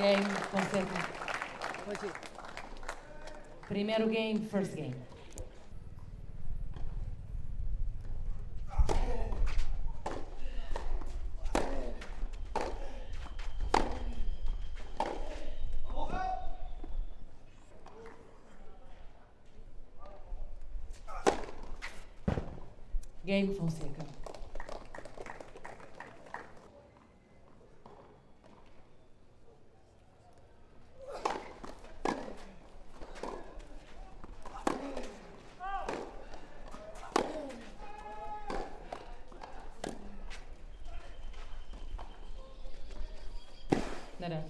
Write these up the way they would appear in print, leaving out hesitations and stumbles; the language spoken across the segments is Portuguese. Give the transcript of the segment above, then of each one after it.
Game, Fonseca. Primeiro game, first game. Game, Fonseca. Nada.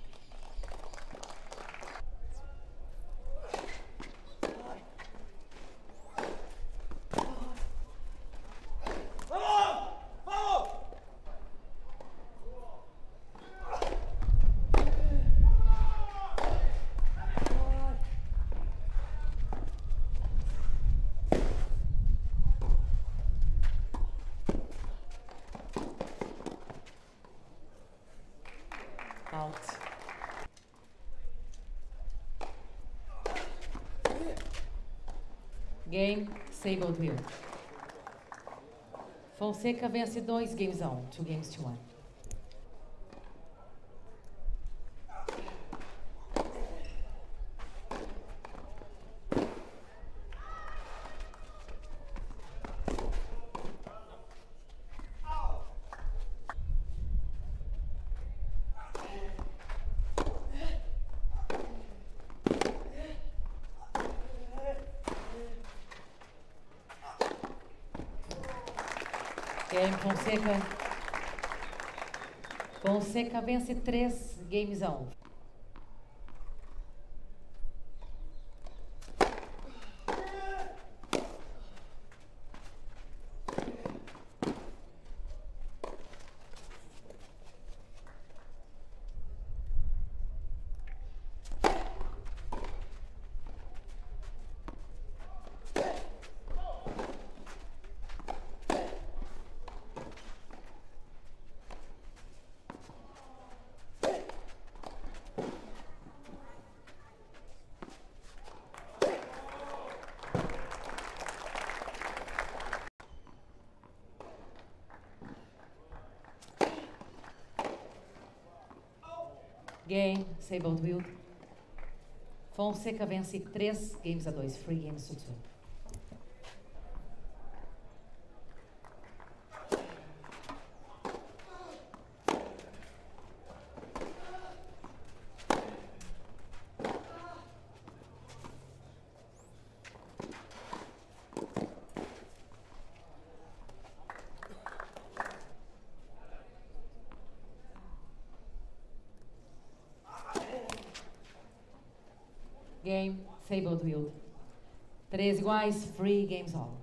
Out. Game, Sable Wheel. Fonseca vence 2 games a 1, 2 games to 1. Game, Fonseca. Fonseca vence 3 games a 1. Game, Sable Wheel. Fonseca vence 3 games a 2, 3 games to 2. Game, Sable Wheel. 3 iguais, 3 games all.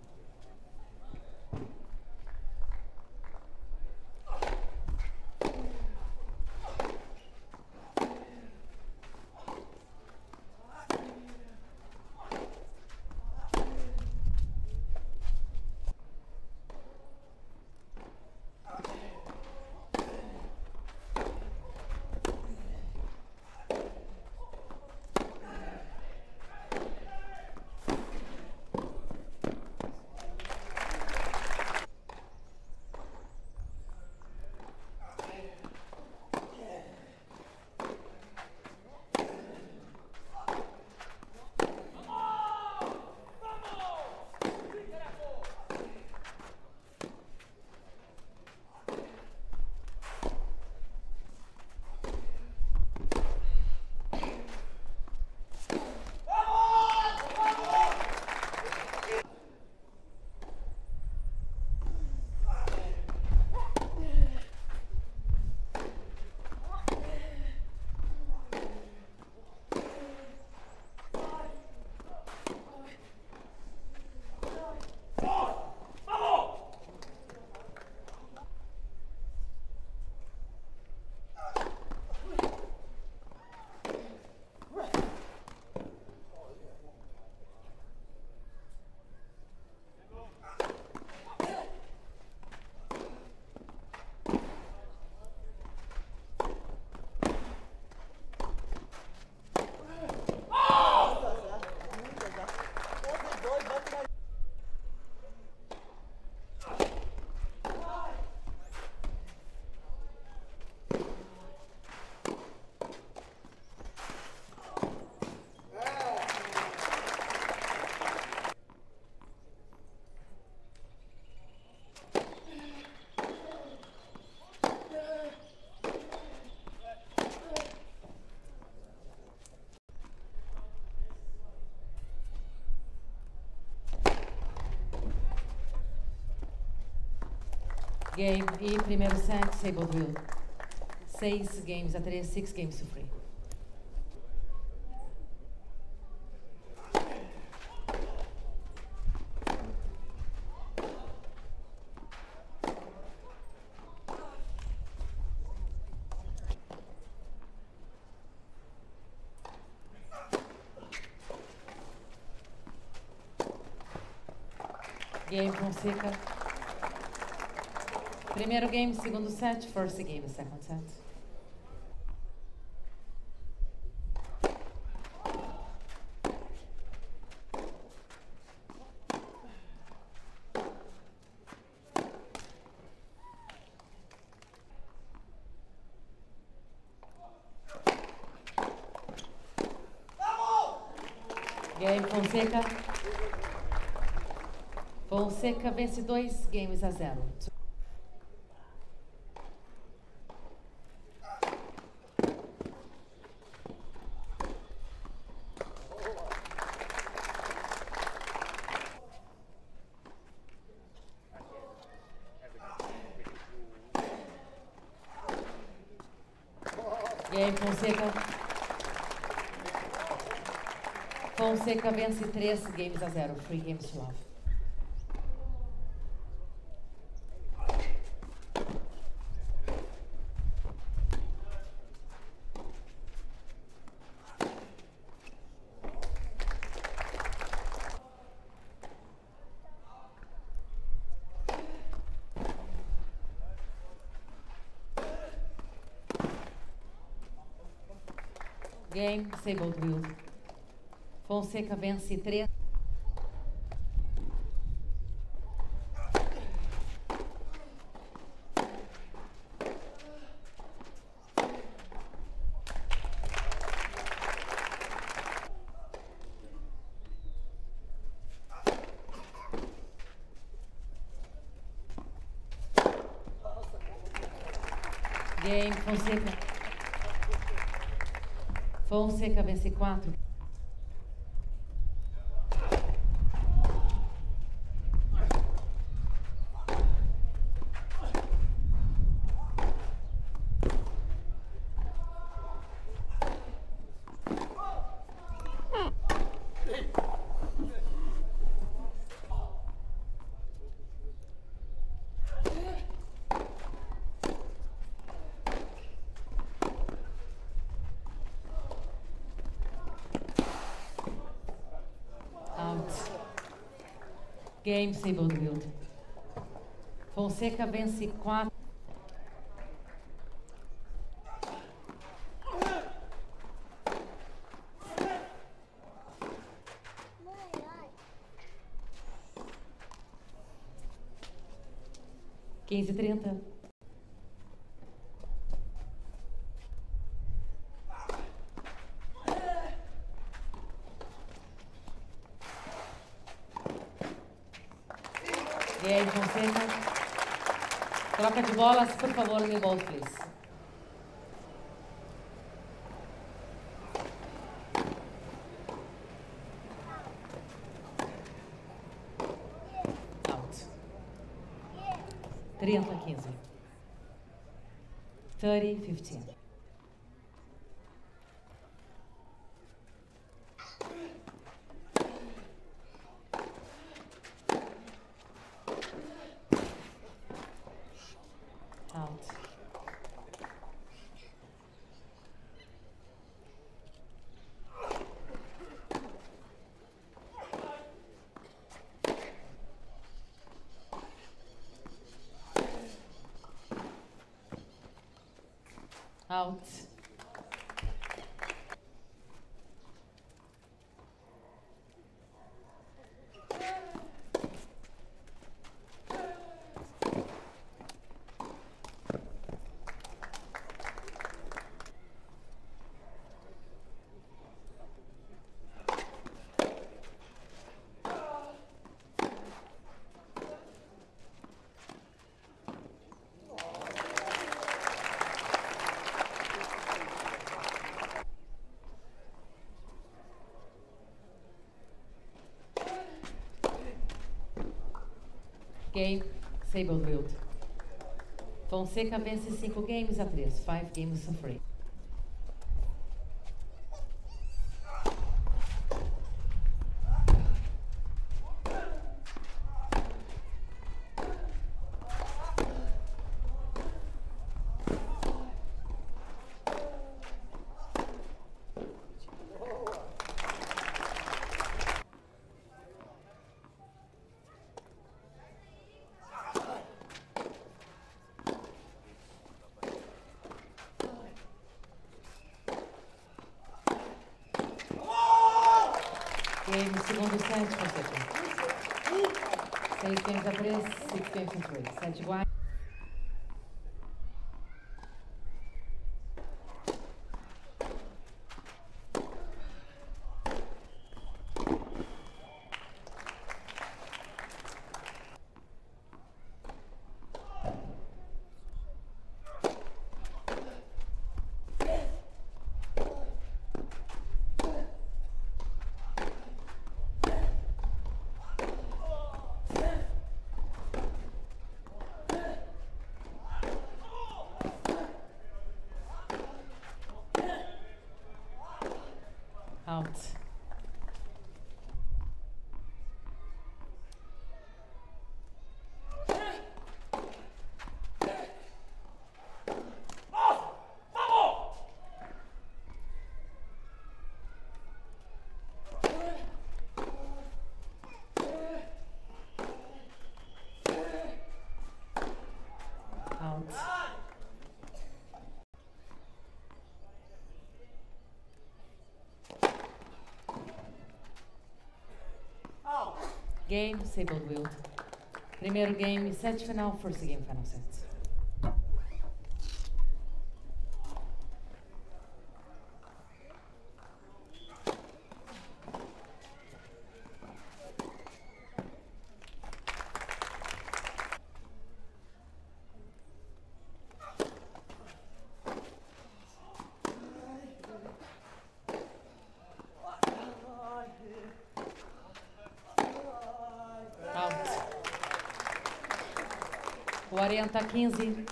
Game e primeiro set, Sabled Wild. 6 games a 3, 6 games to 3. Game Fonseca. Primeiro game, segundo set, first game, second set. Game Fonseca. Fonseca vence 2 games a 0. Game Fonseca. Fonseca vence 3 games a 0. 3 games to love. Game, Sabled Wild. Fonseca vence 3. Game, Fonseca. Fonseca vence 4. Game, Sabled Wild. Fonseca vence 4. Quinze 30. Game, Fonseca. Troca de bolas, por favor, new balls, please. Out. 30-15. 30-15. Out. Out. Game, Sabled Wild. Fonseca vence 5 games a 3. 5 games to 3. Game, segundo set, Fonseca. 6 games a 3, 6 games to 3. Set igual. Out. Game, Sable Wield. Primeiro game, set final, first game, final set. Out. 40-15.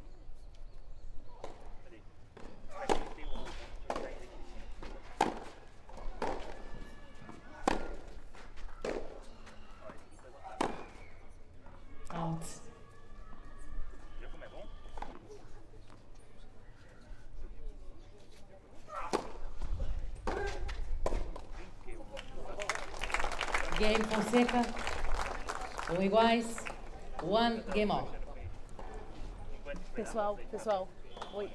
Out. Game, Fonseca. Ou iguais. One game off. Pessoal, oi.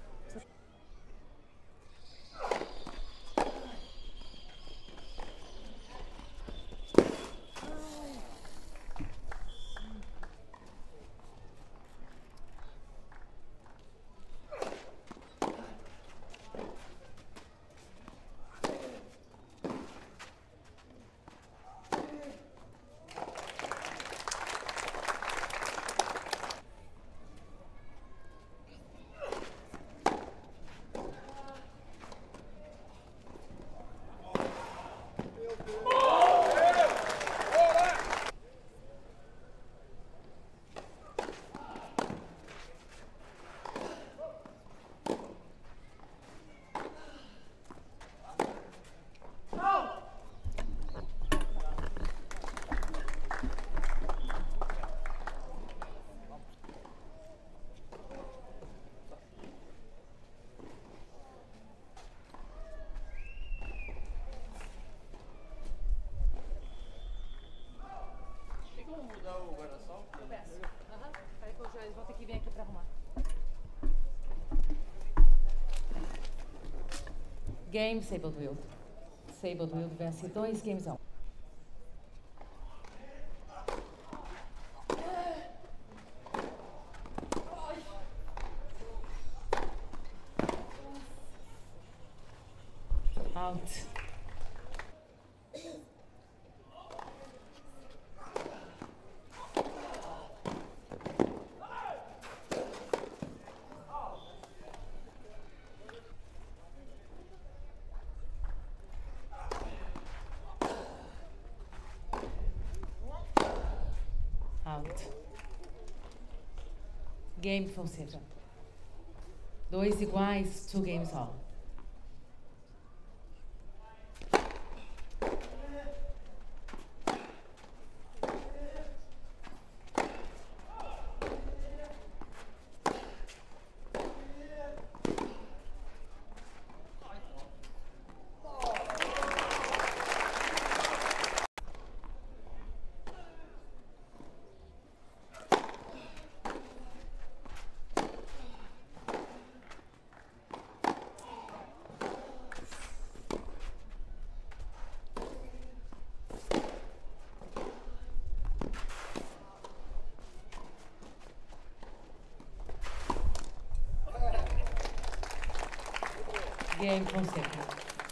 Eles vão ter que vir aqui pra arrumar. Game, Sable Wield. Sable Wield vence 2 games a 1. Out. Out. Game Fonseca. 2 iguais, 2 games all. Game Fonseca.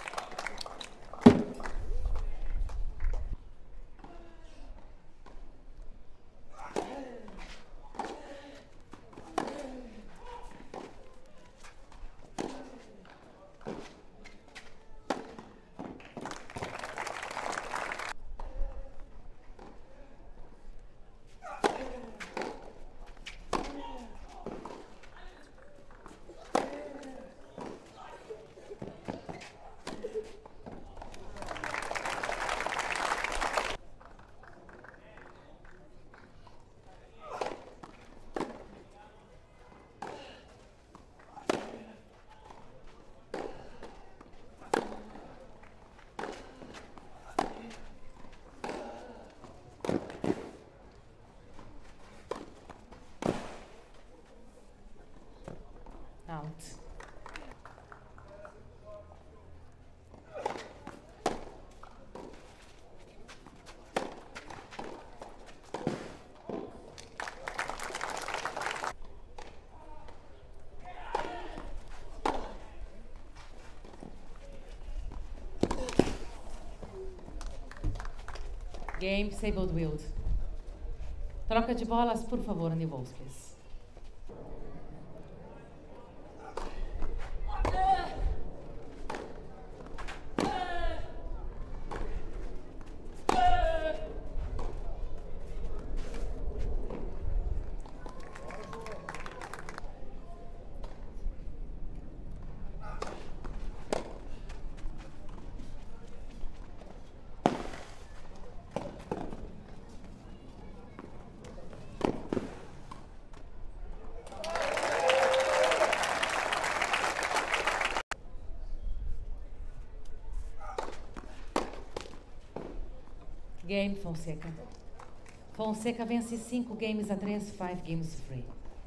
Out. Game Disabled Wield. Troca de bolas, por favor, Andy Walls, please. Game Fonseca. Fonseca vence 5 games a 3, 5 games free.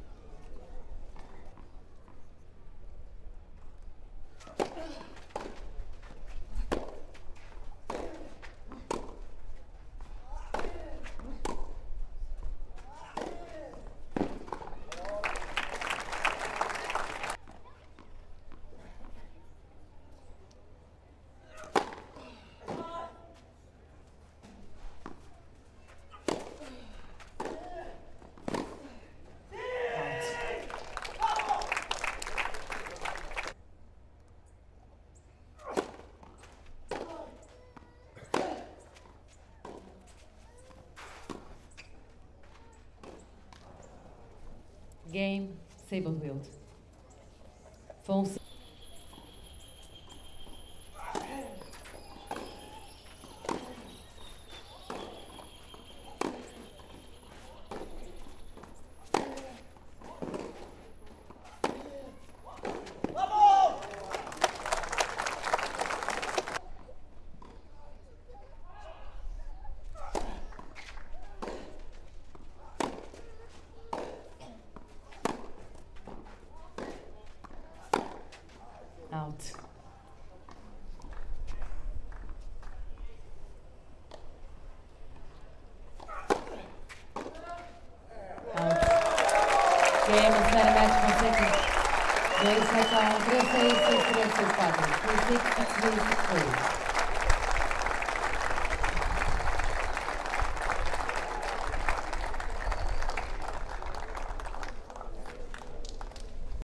Game Disabled Wield. Fonseca. Out. Out. Game of Série Match Fonseca. 2-7-1, 3-6, 6-3, 6-4. 3-6, 6-3, 6-3.